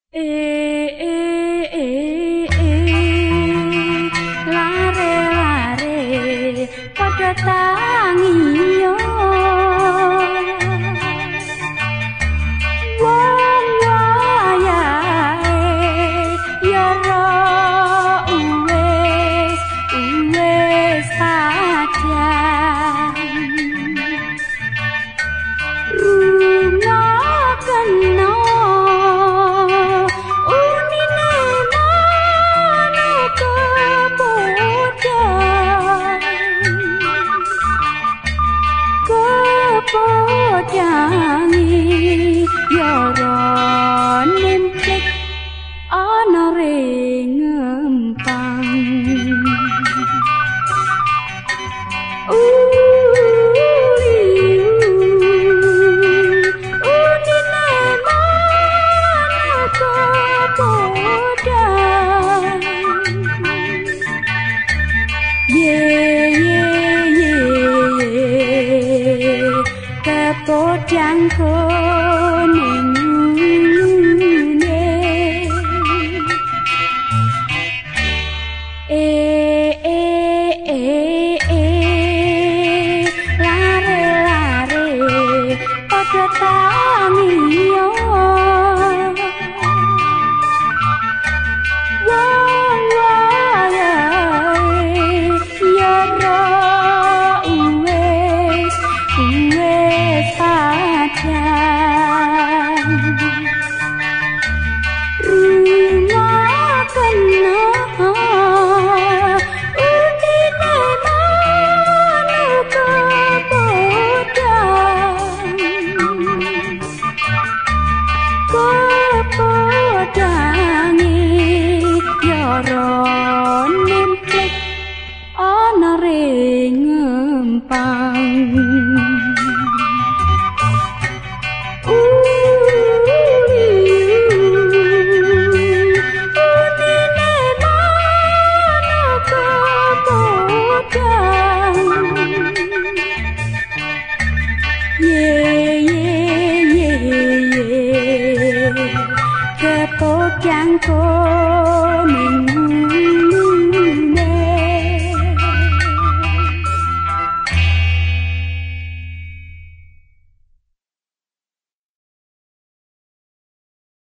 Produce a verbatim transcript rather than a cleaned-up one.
Eh, eh, eh, eh, lare lare pada tangiyo wong wayahe ya ro uwes uwes padang rungokken podangi yara nempet ana ring ngempang podang kuning ngune eh eh eh eh lare lare padha tangiyo wong wayahe ya ro uwes uwes padang rungokken unine manuka podang kepodangi yara